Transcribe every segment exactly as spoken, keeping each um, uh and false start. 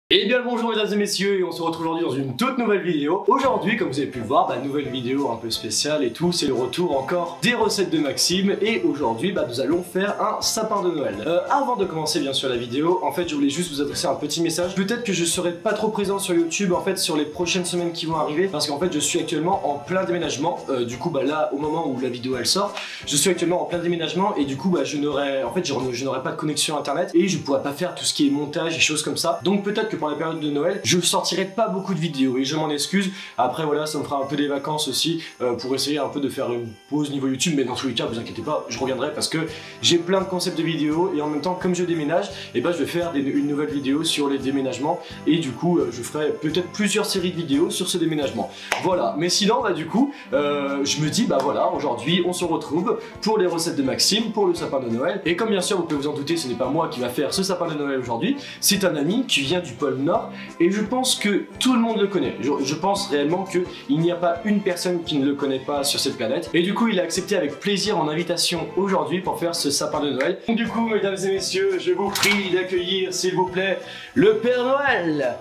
Et bien le bonjour mesdames et messieurs, et on se retrouve aujourd'hui dans une toute nouvelle vidéo. Aujourd'hui, comme vous avez pu le voir, bah, nouvelle vidéo un peu spéciale et tout, c'est le retour encore des recettes de Maxime. Et aujourd'hui, bah, nous allons faire un sapin de Noël. Euh, avant de commencer bien sûr la vidéo, en fait je voulais juste vous adresser un petit message. Peut-être que je serai pas trop présent sur YouTube en fait sur les prochaines semaines qui vont arriver, parce qu'en fait je suis actuellement en plein déménagement. Euh, du coup bah là, au moment où la vidéo elle sort, je suis actuellement en plein déménagement et du coup bah je n'aurai en fait je, je n'aurai pas de connexion internet et je pourrai pas faire tout ce qui est montage et choses comme ça. Donc peut-être que pour la période de Noël, je sortirai pas beaucoup de vidéos et je m'en excuse. Après voilà, ça me fera un peu des vacances aussi euh, pour essayer un peu de faire une pause niveau YouTube, mais dans tous les cas, vous inquiétez pas, je reviendrai parce que j'ai plein de concepts de vidéos et en même temps, comme je déménage, et ben je vais faire des, une nouvelle vidéo sur les déménagements et du coup, euh, je ferai peut-être plusieurs séries de vidéos sur ce déménagement. Voilà, mais sinon, bah du coup, euh, je me dis, bah voilà, aujourd'hui, on se retrouve pour les recettes de Maxime, pour le sapin de Noël. Et comme bien sûr, vous pouvez vous en douter, ce n'est pas moi qui va faire ce sapin de Noël aujourd'hui, c'est un ami qui vient du pôle Nord. Et je pense que tout le monde le connaît. Je, je pense réellement qu'il n'y a pas une personne qui ne le connaît pas sur cette planète. Et du coup, il a accepté avec plaisir mon invitation aujourd'hui pour faire ce sapin de Noël. Donc du coup, mesdames et messieurs, je vous prie d'accueillir, s'il vous plaît, le Père Noël.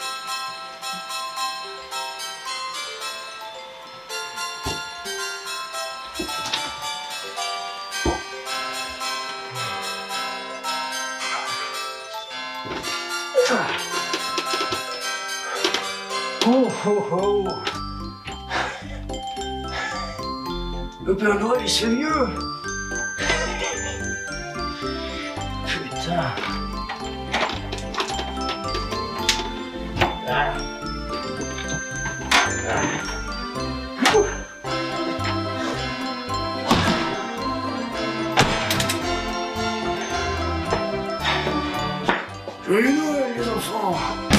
Oh oh oh. Le Père Noël il se fait mieux. Putain. Ah. Ah. Joyeux Noël les enfants.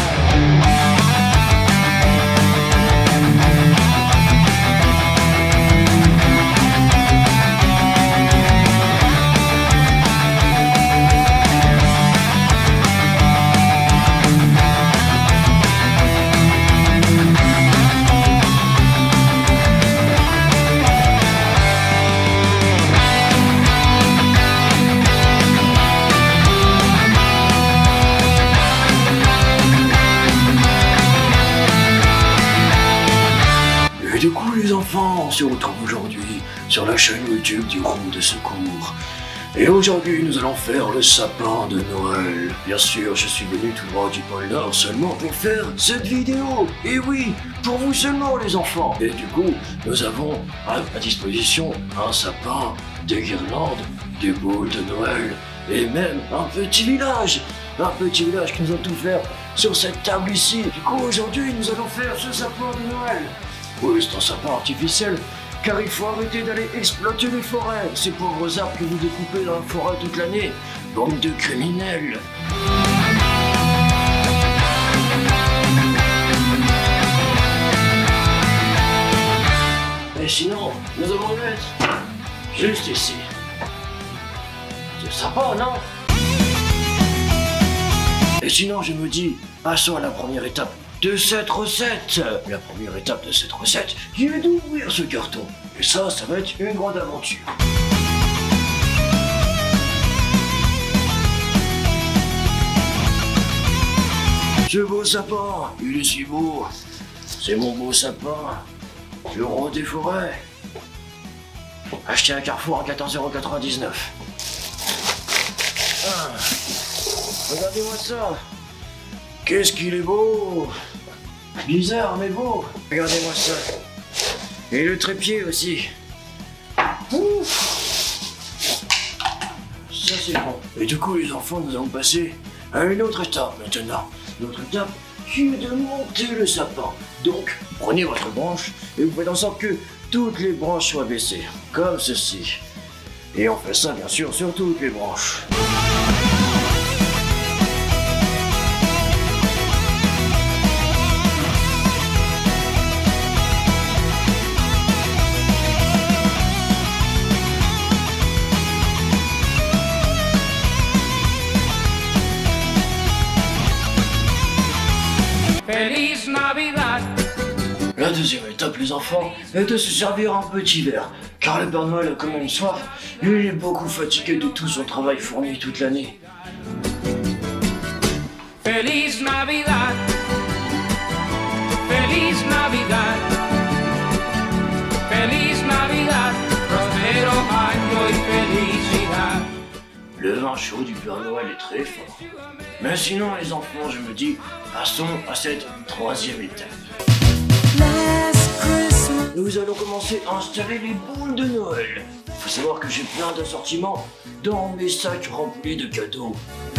Et du coup les enfants, on se retrouve aujourd'hui sur la chaîne YouTube du groupe de secours. Et aujourd'hui nous allons faire le sapin de Noël. Bien sûr, je suis venu tout droit du pôle Nord seulement pour faire cette vidéo. Et oui, pour vous seulement les enfants. Et du coup, nous avons à, à disposition un sapin, des guirlandes, des boules de Noël et même un petit village. Un petit village qui nous a tout fait sur cette table ici. Du coup aujourd'hui nous allons faire ce sapin de Noël. Oui, c'est un sapin artificiel, car il faut arrêter d'aller exploiter les forêts, ces pauvres arbres que vous découpez dans la forêt toute l'année, bande de criminels. Et sinon, nous allons le mettre juste ici. C'est sympa, non? Et sinon, je me dis, passons à la première étape de cette recette. La première étape de cette recette, qui est d'ouvrir ce carton. Et ça, ça va être une grande aventure. Ce beau sapin, il est si beau. C'est mon beau sapin. Le roi des forêts. Acheté à Carrefour à quatorze euros quatre-vingt-dix-neuf. Ah, regardez-moi ça. Qu'est-ce qu'il est beau! Bizarre mais beau! Regardez-moi ça! Et le trépied aussi! Ouf. Ça c'est bon! Et du coup les enfants, nous allons passer à une autre étape maintenant. Notre étape qui est de monter le sapin. Donc, prenez votre branche et vous faites en sorte que toutes les branches soient baissées. Comme ceci. Et on fait ça bien sûr sur toutes les branches. La deuxième étape, les enfants, est de se servir un petit verre, car le Père Noël a quand même soif, et il est beaucoup fatigué de tout son travail fourni toute l'année. Feliz Navidad. vin chaud du Père Noël est très fort. Mais sinon les enfants, je me dis, passons à cette troisième étape. Nous allons commencer à installer les boules de Noël. Faut savoir que j'ai plein d'assortiments dans mes sacs remplis de cadeaux.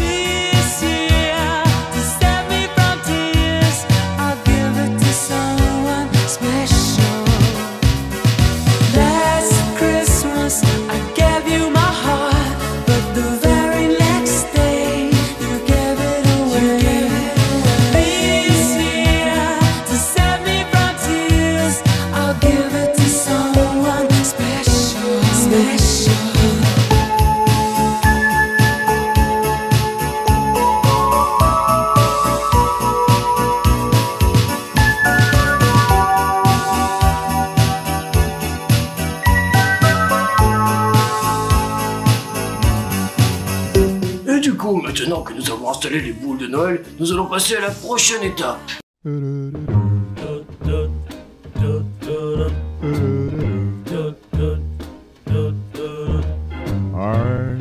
Du coup, maintenant que nous avons installé les boules de Noël, nous allons passer à la prochaine étape. I'm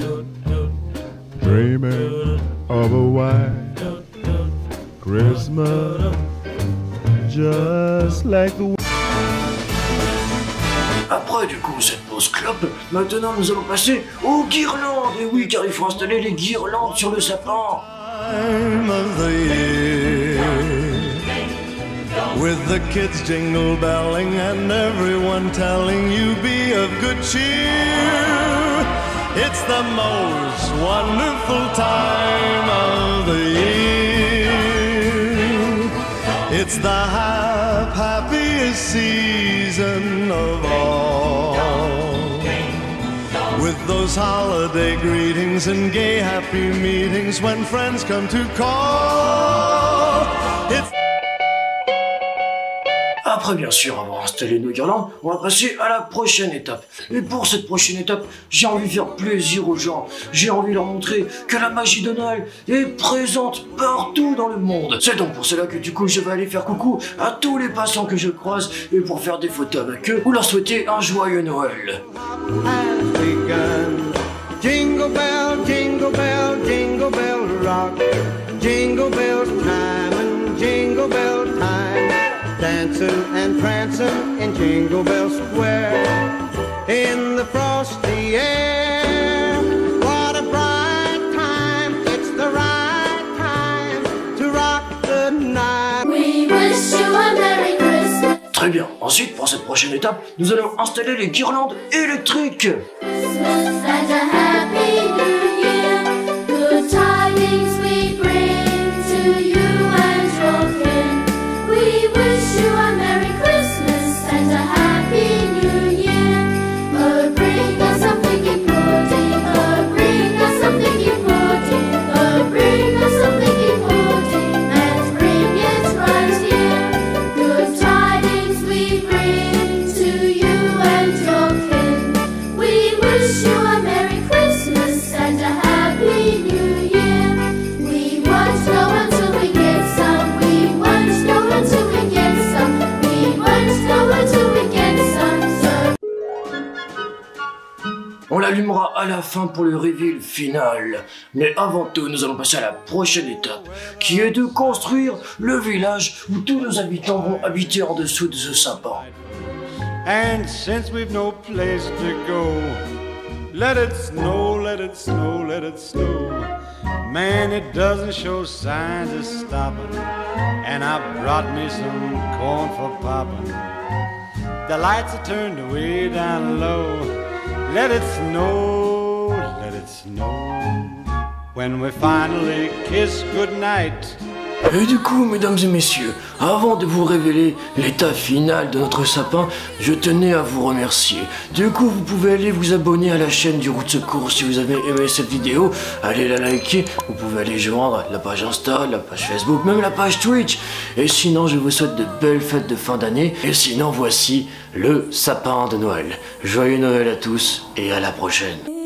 dreaming of a white Christmas, just like the. Après du coup cette pause clope, maintenant nous allons passer aux guirlandes. Et oui, car il faut installer les guirlandes sur le sapin. Time of the year, with the kids jingle belling and everyone telling you be of good cheer. It's the most wonderful time of the year. It's the hap happiest season of all. With those holiday greetings and gay happy meetings when friends come to call. It's Après bien sûr avoir installé nos guirlandes, on va passer à la prochaine étape. Et pour cette prochaine étape, j'ai envie de faire plaisir aux gens. J'ai envie de leur montrer que la magie de Noël est présente partout dans le monde. C'est donc pour cela que du coup je vais aller faire coucou à tous les passants que je croise et pour faire des photos avec eux ou leur souhaiter un joyeux Noël. Jingle bell, jingle bell, jingle bell rock. Jingle bell time and jingle bell time. Dancing and prancing in Jingle Bell Square. In the frosty air. What a bright time. It's the right time to rock the night. We wish you a Merry Christmas. Très bien. Ensuite, pour cette prochaine étape, nous allons installer les guirlandes électriques. Christmas and a Happy New Year. Good tidings we bring to you and your kin. We wish you a Merry Christmas and a Happy New Year. Oh, bring us some figgy pudding. Oh, bring us some figgy pudding. Oh, bring us some figgy pudding and bring it right here. Good tidings we bring to you and your kin. We wish you a Merry Christmas and a Happy New Year. We won't know until we get some. We won't know until we get some. We won't know until we get some. So On l'allumera à la fin pour le reveal final. Mais avant tout, nous allons passer à la prochaine étape, qui est de construire le village où tous nos habitants vont habiter en dessous de ce sapin. And since we've no place to go, let it snow, let it snow, let it snow. Man, it doesn't show signs of stopping. And I brought me some corn for popping. The lights are turned way down low. Let it snow, let it snow. When we finally kiss goodnight. Et du coup, mesdames et messieurs, avant de vous révéler l'état final de notre sapin, je tenais à vous remercier. Du coup, vous pouvez aller vous abonner à la chaîne du Route Secours si vous avez aimé cette vidéo. Allez la liker, vous pouvez aller joindre la page Insta, la page Facebook, même la page Twitch. Et sinon, je vous souhaite de belles fêtes de fin d'année. Et sinon, voici le sapin de Noël. Joyeux Noël à tous et à la prochaine.